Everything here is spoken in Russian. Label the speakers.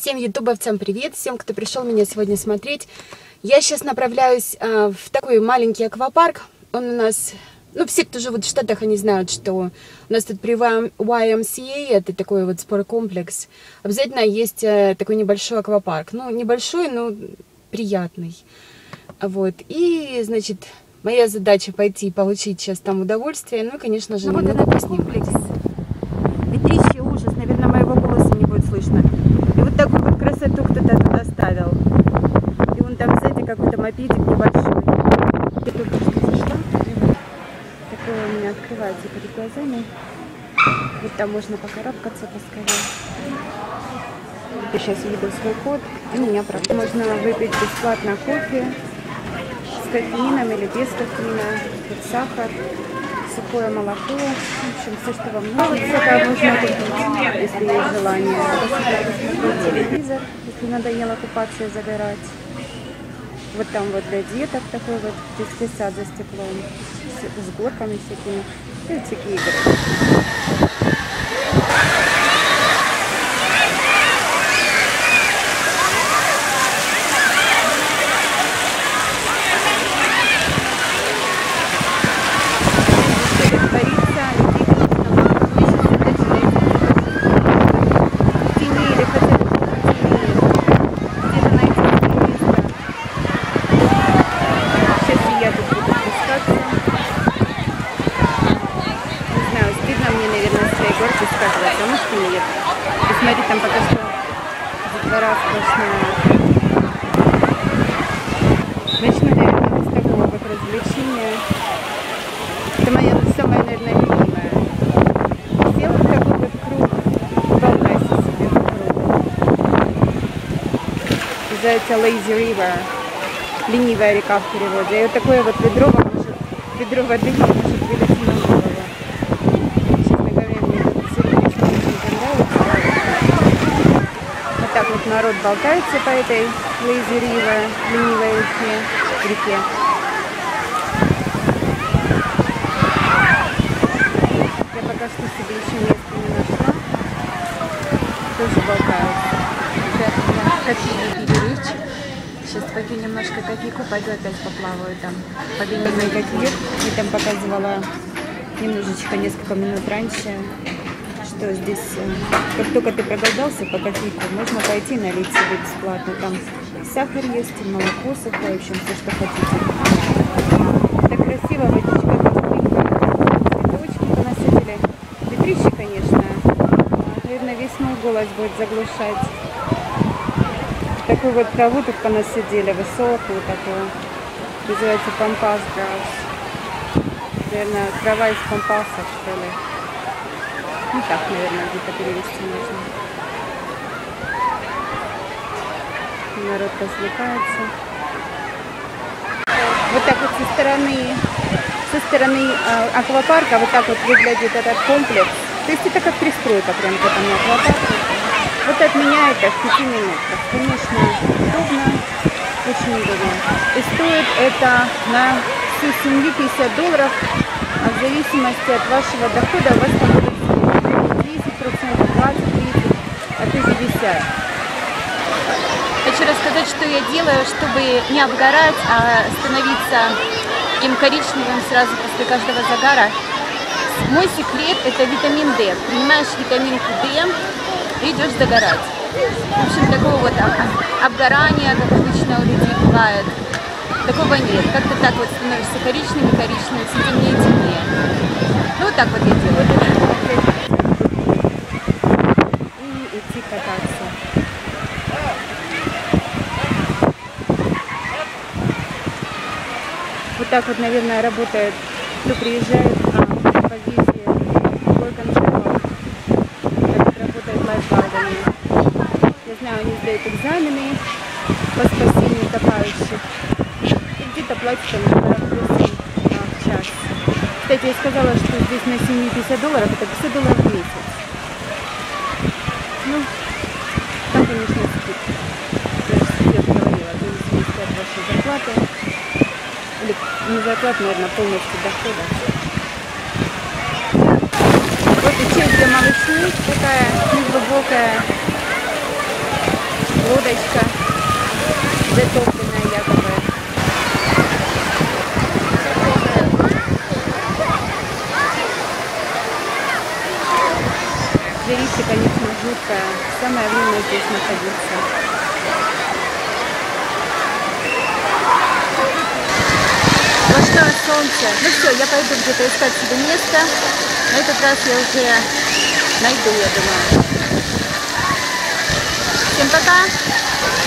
Speaker 1: Всем ютубовцам привет, всем, кто пришел меня сегодня смотреть. Я сейчас направляюсь в такой маленький аквапарк. Он у нас, все, кто живут в Штатах, они знают, что у нас тут при YMCA, это такой вот спорткомплекс, обязательно есть такой небольшой аквапарк. Ну, небольшой, но приятный. Вот, и, значит, моя задача пойти получить сейчас там удовольствие, ну, конечно же,
Speaker 2: вот это комплекс. Ветрище, ужас, наверное, моего голоса не будет слышно. И вот такую вот красоту кто-то тут оставил. И вон там сзади какой-то мопедик небольшой. Я только что зашла. Такое у меня открывается перед глазами. Вот там можно покарабкаться поскорее. Я сейчас введу свой код, и меня пропустят. Можно выпить бесплатно кофе с кофеином или без кофеина. Тут сахар, сухое молоко, в общем, все, что вам нужно. Это можно купить, если есть желание. Посмотреть телевизор, если надоело купаться и загорать. Вот там вот для деток такой вот детский сад за стеклом, с горками всякими, и вот всякие игры. Смотри, там пока что детвора сплошная. Начну, наверное, с такого вот развлечения. Это моя самая, наверное, любимая. Сел в такой вот круг, болтайся себе в круг. Называется Lazy River. Ленивая река в переводе. И вот такое вот ведро воды может вылиться на голову. Так вот народ болтается по этой Lazy River, ленивой реке. Я пока что себе еще места не нашла. Тоже болтаются. Ребята, кофейный беречь. Сейчас попью немножко кофейку, пойду опять поплаваю там. Победный кофеек. Я там показывала немножечко, несколько минут раньше, что здесь, как только ты проголодался по кофейку, можно пойти налить себе бесплатно. Там сахар есть, молоко сухое, в общем, все, что хотите. Так красиво, водичка тепленькая, цветочки понасадили. Ветрище, конечно, наверное, весь мой голос будет заглушать. Такую вот траву тут понасадили, высокую такую, называется пампас грасс. Наверное, трава из пампасов, что ли. Ну так, наверное, где-то перевести можно. Народ развлекается. Вот так вот со стороны аквапарка вот так вот выглядит этот комплекс. То есть это как пристройка прям к этому аквапарку. Вот от меня это в 5 минутах. Конечно, удобно, очень удобно. И стоит это на всю семью $50, а в зависимости от вашего дохода у вас там будет 20, 30, а то 50.
Speaker 3: Хочу рассказать, что я делаю, чтобы не обгорать, а становиться таким коричневым сразу после каждого загара. Мой секрет – это витамин D. Принимаешь витаминку D и идешь загорать. В общем, такого вот обгорания, как обычно у людей бывает, такого нет. Как-то так вот становишься коричневым, все темнее и темнее. Ну, вот так вот я делаю.
Speaker 2: Кататься. Вот так вот, наверное, работает, кто приезжает по визе Work-and-Travel. Так вот работает лайфгардами. Я знаю, они сдают экзамены по спасению утопающих. И где-то платят там в час. Кстати, я сказала, что здесь на семью $50, это $50 в месяц. Ну, там, конечно, скидка. Я уже говорила, в зависимости от вашей зарплаты. Или не зарплаты, наверное, полностью дохода. Вот и часть для малышей такая неглубокая. Лодочка затопленная якобы. Зрелище, конечно, жуткое. Самое время здесь находиться.
Speaker 3: Большое солнце. Ну все, я пойду где-то искать себе место. На этот раз я уже найду, я думаю. Всем пока!